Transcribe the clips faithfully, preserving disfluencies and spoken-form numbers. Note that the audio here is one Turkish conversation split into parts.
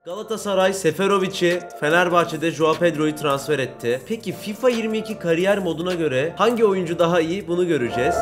Galatasaray Seferovic'i Fenerbahçe'de Joao Pedro'yu transfer etti. Peki FIFA yirmi iki kariyer moduna göre hangi oyuncu daha iyi, bunu göreceğiz.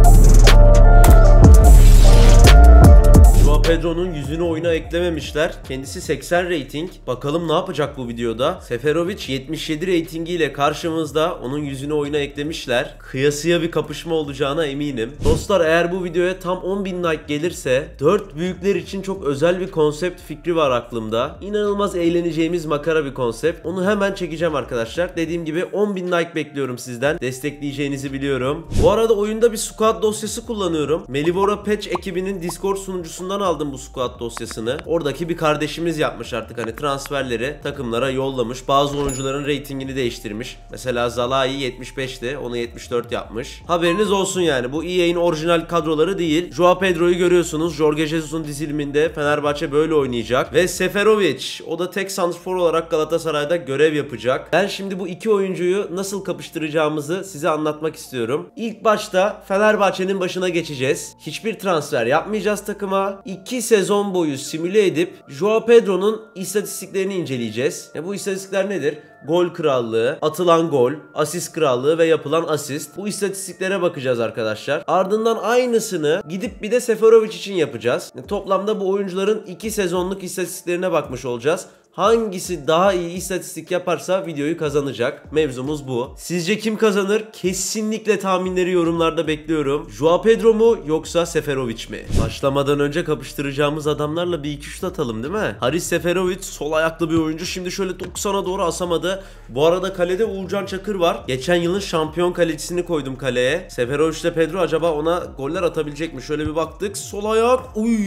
Joao Pedro'nun yüzünü oyuna eklememişler. Kendisi seksen rating. Bakalım ne yapacak bu videoda. Seferovic yetmiş yedi ratingiyle karşımızda. Onun yüzünü oyuna eklemişler. Kıyasıya bir kapışma olacağına eminim. Dostlar, eğer bu videoya tam on bin like gelirse dört büyükler için çok özel bir konsept fikri var aklımda. İnanılmaz eğleneceğimiz makara bir konsept. Onu hemen çekeceğim arkadaşlar. Dediğim gibi on bin like bekliyorum sizden. Destekleyeceğinizi biliyorum. Bu arada oyunda bir squad dosyası kullanıyorum. Melibora Patch ekibinin Discord sunucusundan aldım bu squad dosyasını. Oradaki bir kardeşimiz yapmış artık, hani transferleri takımlara yollamış. Bazı oyuncuların ratingini değiştirmiş. Mesela Zalai yetmiş beşti, onu yetmiş dört yapmış. Haberiniz olsun yani, bu E A'nin orijinal kadroları değil. Joao Pedro'yu görüyorsunuz. Jorge Jesus'un diziliminde Fenerbahçe böyle oynayacak. Ve Seferovic, o da tek santrfor olarak Galatasaray'da görev yapacak. Ben şimdi bu iki oyuncuyu nasıl kapıştıracağımızı size anlatmak istiyorum. İlk başta Fenerbahçe'nin başına geçeceğiz. Hiçbir transfer yapmayacağız takıma. iki sezon boyu simüle edip Joao Pedro'nun istatistiklerini inceleyeceğiz. E bu istatistikler nedir? Gol krallığı, atılan gol, asist krallığı ve yapılan asist. Bu istatistiklere bakacağız arkadaşlar. Ardından aynısını gidip bir de Seferovic için yapacağız. E toplamda bu oyuncuların iki sezonluk istatistiklerine bakmış olacağız. Hangisi daha iyi istatistik yaparsa videoyu kazanacak. Mevzumuz bu. Sizce kim kazanır? Kesinlikle tahminleri yorumlarda bekliyorum. Joao Pedro mu yoksa Seferovic mi? Başlamadan önce kapıştıracağımız adamlarla bir iki şut atalım değil mi? Haris Seferovic sol ayaklı bir oyuncu. Şimdi şöyle doksana doğru asamadı. Bu arada kalede Uğurcan Çakır var. Geçen yılın şampiyon kalecisini koydum kaleye. Seferovic ile Pedro acaba ona goller atabilecek mi? Şöyle bir baktık. Sol ayak. Uy,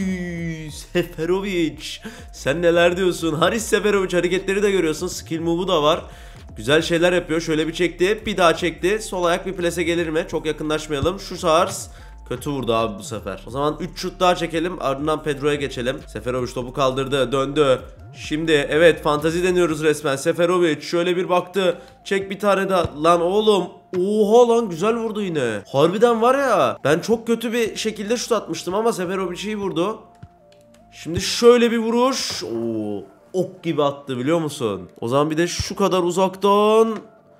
Seferovic. Sen neler diyorsun? Haris Seferovic hareketleri de görüyorsun. Skill move'u da var. Güzel şeyler yapıyor. Şöyle bir çekti. Bir daha çekti. Sol ayak bir plase gelir mi? Çok yakınlaşmayalım. Şu Sars kötü vurdu abi bu sefer. O zaman üç şut daha çekelim. Ardından Pedro'ya geçelim. Seferovic topu kaldırdı. Döndü. Şimdi evet, fantazi deniyoruz resmen. Seferovic şöyle bir baktı. Çek bir tane daha. Lan oğlum. Oha lan, güzel vurdu yine. Harbiden var ya. Ben çok kötü bir şekilde şut atmıştım ama Seferovic iyi vurdu. Şimdi şöyle bir vuruş. Oo. Ok gibi attı, biliyor musun? O zaman bir de şu kadar uzaktan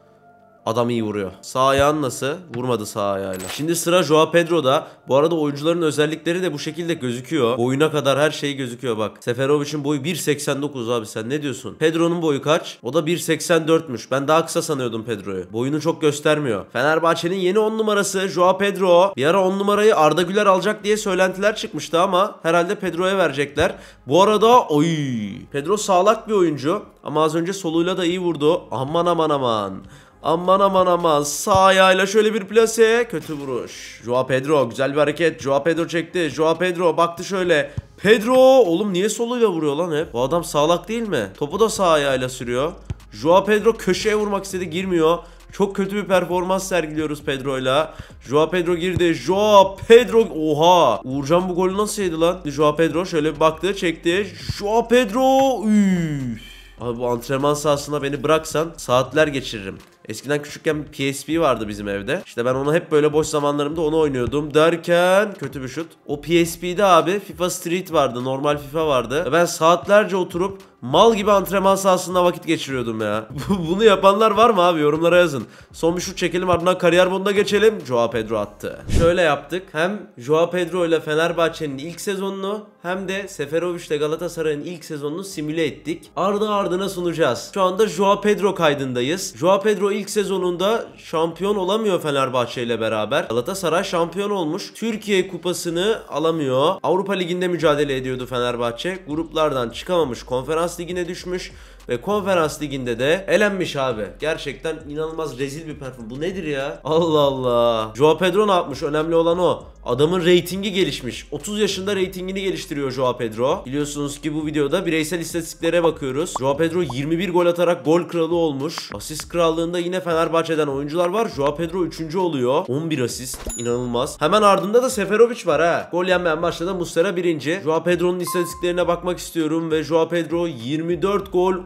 adam iyi vuruyor. Sağ ayağın nasıl? Vurmadı sağ ayağıyla. Şimdi sıra Joao Pedro'da. Bu arada oyuncuların özellikleri de bu şekilde gözüküyor. Boyuna kadar her şey gözüküyor bak. Seferovic'in boyu bir seksen dokuz abi, sen ne diyorsun? Pedro'nun boyu kaç? O da bir seksen dörtmüş. Ben daha kısa sanıyordum Pedro'yu. Boyunu çok göstermiyor. Fenerbahçe'nin yeni on numarası Joao Pedro. Bir ara on numarayı Arda Güler alacak diye söylentiler çıkmıştı ama herhalde Pedro'ya verecekler. Bu arada oy, Pedro sağlak bir oyuncu ama az önce soluyla da iyi vurdu. Aman aman aman. Aman aman aman, sağ ayağıyla şöyle bir plase, kötü vuruş. Joao Pedro, güzel bir hareket. Joao Pedro çekti. Joao Pedro baktı şöyle. Pedro, oğlum niye soluyla vuruyor lan hep? Bu adam sağlak değil mi? Topu da sağ ayağıyla sürüyor. Joao Pedro köşeye vurmak istedi, girmiyor. Çok kötü bir performans sergiliyoruz Pedro'yla. Joao Pedro girdi. Joao Pedro, oha. Uğurcan bu golü nasıl yedi lan? Joao Pedro şöyle bir baktı, çekti. Joao Pedro, üf. Abi bu antrenman sahasına beni bıraksan saatler geçiririm. Eskiden küçükken P S P vardı bizim evde. İşte ben onu hep böyle boş zamanlarımda onu oynuyordum derken kötü bir şut. O P S P'de abi FIFA Street vardı, normal FIFA vardı. Ben saatlerce oturup mal gibi antrenman sahasında vakit geçiriyordum ya. Bunu yapanlar var mı abi? Yorumlara yazın. Son bir şut çekelim, ardından kariyer moduna geçelim. Joao Pedro attı. Şöyle yaptık. Hem Joao Pedro ile Fenerbahçe'nin ilk sezonunu hem de Seferovic ile Galatasaray'ın ilk sezonunu simüle ettik. Ardı ardına sunacağız. Şu anda Joao Pedro kaydındayız. Joao Pedro ilk sezonunda şampiyon olamıyor Fenerbahçe ile beraber. Galatasaray şampiyon olmuş. Türkiye kupasını alamıyor. Avrupa Ligi'nde mücadele ediyordu Fenerbahçe. Gruplardan çıkamamış. Konferans Ligi'ne düşmüş. Ve Konferans Ligi'nde de elenmiş abi. Gerçekten inanılmaz rezil bir performans. Bu nedir ya? Allah Allah. Joao Pedro ne yapmış? Önemli olan o. Adamın reytingi gelişmiş. otuz yaşında reytingini geliştiriyor Joao Pedro. Biliyorsunuz ki bu videoda bireysel istatistiklere bakıyoruz. Joao Pedro yirmi bir gol atarak gol kralı olmuş. Asist krallığında yine Fenerbahçe'den oyuncular var. Joao Pedro üçüncü oluyor. on bir asist. İnanılmaz. Hemen ardında da Seferovic var ha. Gol yenmeyen maçta da Muslera birinci. Joao Pedro'nun istatistiklerine bakmak istiyorum ve Joao Pedro yirmi dört gol,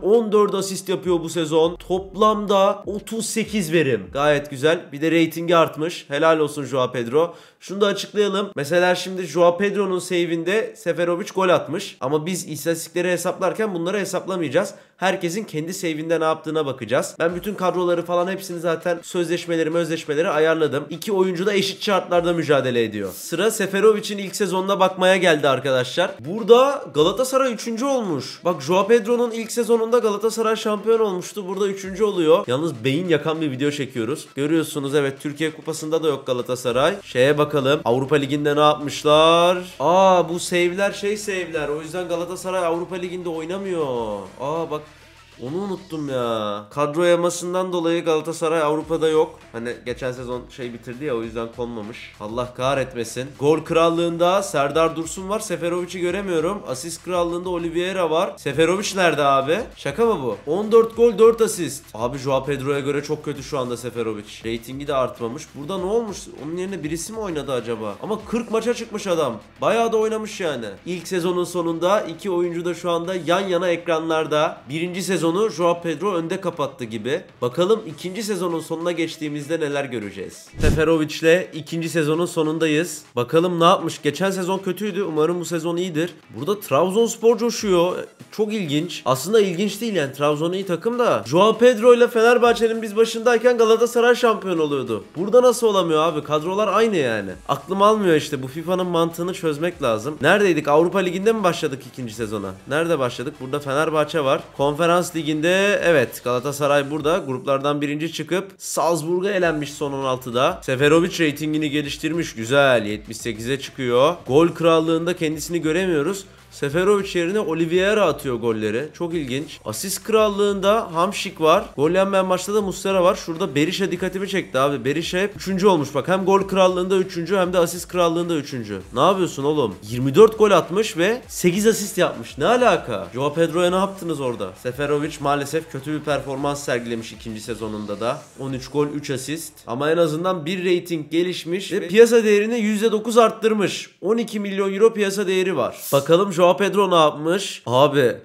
on dört asist yapıyor bu sezon. Toplamda otuz sekiz verim. Gayet güzel. Bir de reytingi artmış. Helal olsun Joao Pedro. Şunu da açıklayalım. Mesela şimdi Joao Pedro'nun save'inde Seferovic gol atmış. Ama biz istatistikleri hesaplarken bunları hesaplamayacağız. Herkesin kendi save'inde ne yaptığına bakacağız. Ben bütün kadroları falan hepsini zaten sözleşmeleri özleşmeleri ayarladım. İki oyuncu da eşit şartlarda mücadele ediyor. Sıra Seferovic'in ilk sezonuna bakmaya geldi arkadaşlar. Burada Galatasaray üçüncü olmuş. Bak Joao Pedro'nun ilk sezonunda Galatasaray şampiyon olmuştu. Burada üçüncü oluyor. Yalnız beyin yakan bir video çekiyoruz. Görüyorsunuz evet, Türkiye Kupası'nda da yok Galatasaray. Şeye bakalım. Avrupa Ligi'nde ne yapmışlar? Aa bu save'ler şey save'ler. O yüzden Galatasaray Avrupa Ligi'nde oynamıyor. Aa bak, onu unuttum ya. Kadro yamasından dolayı Galatasaray Avrupa'da yok. Hani geçen sezon şey bitirdi ya, o yüzden konmamış. Allah kahretmesin. Gol krallığında Serdar Dursun var. Seferovic'i göremiyorum. Asist krallığında Oliveira var. Seferovic nerede abi? Şaka mı bu? on dört gol dört asist. Abi Joao Pedro'ya göre çok kötü şu anda Seferovic. Ratingi de artmamış. Burada ne olmuş? Onun yerine birisi mi oynadı acaba? Ama kırk maça çıkmış adam. Bayağı da oynamış yani. İlk sezonun sonunda iki oyuncu da şu anda yan yana ekranlarda. Birinci sezon Sezonu Joao Pedro önde kapattı gibi. Bakalım ikinci sezonun sonuna geçtiğimizde neler göreceğiz. Seferovic'le ikinci sezonun sonundayız. Bakalım ne yapmış? Geçen sezon kötüydü. Umarım bu sezon iyidir. Burada Trabzonspor coşuyor. Çok ilginç. Aslında ilginç değil yani. Trabzon iyi takım da. Joao Pedro ile Fenerbahçe'nin biz başındayken Galatasaray şampiyon oluyordu. Burada nasıl olamıyor abi? Kadrolar aynı yani. Aklım almıyor işte. Bu FIFA'nın mantığını çözmek lazım. Neredeydik? Avrupa Ligi'nde mi başladık ikinci sezona? Nerede başladık? Burada Fenerbahçe var. Konferans Ligi'nde evet, Galatasaray burada gruplardan birinci çıkıp Salzburg'a elenmiş son on altıda. Seferovic reytingini geliştirmiş, güzel, yetmiş sekize çıkıyor. Gol krallığında kendisini göremiyoruz. Seferovic yerine Oliveira atıyor golleri. Çok ilginç. Asist krallığında Hamšík var. Gol yenmeyen maçta da Muslera var. Şurada Berisha dikkatimi çekti abi. Berisha hep üçüncü olmuş bak. Hem gol krallığında üçüncü hem de asist krallığında üçüncü. Ne yapıyorsun oğlum? yirmi dört gol atmış ve sekiz asist yapmış. Ne alaka? Joao Pedro'ya ne yaptınız orada? Seferovic maalesef kötü bir performans sergilemiş ikinci sezonunda da. on üç gol üç asist. Ama en azından bir rating gelişmiş ve piyasa değerini yüzde dokuz arttırmış. on iki milyon euro piyasa değeri var. Bakalım Joao Pedro ne yapmış? Abi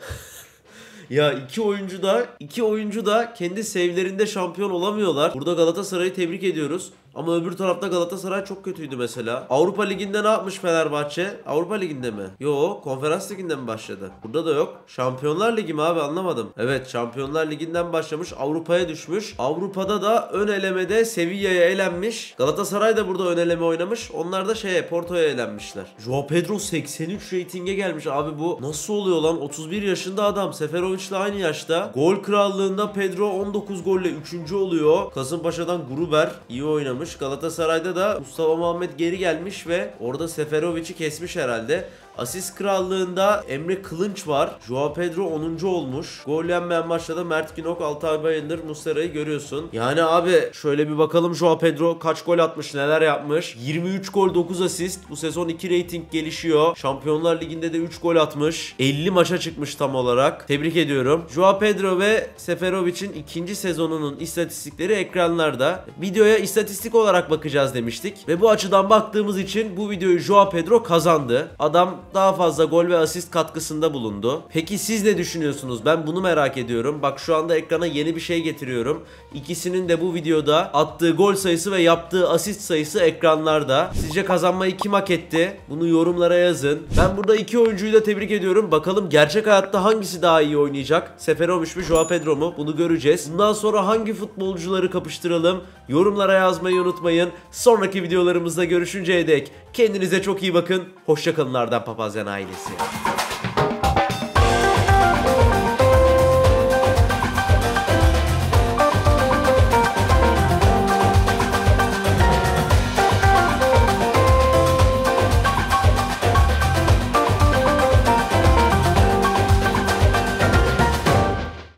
ya iki oyuncu da iki oyuncu da kendi save'lerinde şampiyon olamıyorlar. Burada Galatasaray'ı tebrik ediyoruz. Ama öbür tarafta Galatasaray çok kötüydü mesela. Avrupa Ligi'nde ne yapmış Fenerbahçe? Avrupa Ligi'nde mi? Yo, Konferans Ligi'nde mi başladı? Burada da yok. Şampiyonlar Ligi mi abi, anlamadım. Evet, Şampiyonlar Ligi'nden başlamış, Avrupa'ya düşmüş. Avrupa'da da ön elemede Sevilla'ya elenmiş. Galatasaray da burada ön eleme oynamış. Onlar da şeye, Porto'ya elenmişler. Joao Pedro seksen üç reytinge gelmiş abi, bu nasıl oluyor lan? otuz bir yaşında adam. Seferovic'le aynı yaşta. Gol krallığında Pedro on dokuz golle üçüncü oluyor. Kasımpaşa'dan Gruber iyi oynamış. Galatasaray'da da Mustafa Muhammed geri gelmiş ve orada Seferovic'i kesmiş herhalde. Asist krallığında Emre Kılınç var. Joao Pedro onuncu olmuş. Gol yenmeyen maçta da Mert Günok, Altay Bayındır, Muslera'yı görüyorsun. Yani abi şöyle bir bakalım Joao Pedro kaç gol atmış, neler yapmış. yirmi üç gol dokuz asist. Bu sezon iki rating gelişiyor. Şampiyonlar Ligi'nde de üç gol atmış. elli maça çıkmış tam olarak. Tebrik ediyorum. Joao Pedro ve Seferovic'in ikinci sezonunun istatistikleri ekranlarda. Videoya istatistik olarak bakacağız demiştik. Ve bu açıdan baktığımız için bu videoyu Joao Pedro kazandı. Adam daha fazla gol ve asist katkısında bulundu. Peki siz ne düşünüyorsunuz? Ben bunu merak ediyorum. Bak şu anda ekrana yeni bir şey getiriyorum. İkisinin de bu videoda attığı gol sayısı ve yaptığı asist sayısı ekranlarda. Sizce kazanmayı kim hak etti? Bunu yorumlara yazın. Ben burada iki oyuncuyu da tebrik ediyorum. Bakalım gerçek hayatta hangisi daha iyi oynayacak? Seferovic mi, Joao Pedro mu? Bunu göreceğiz. Bundan sonra hangi futbolcuları kapıştıralım? Yorumlara yazmayı unutmayın. Sonraki videolarımızda görüşünceye dek kendinize çok iyi bakın. Hoşça kalın Arden Papazyan ailesi.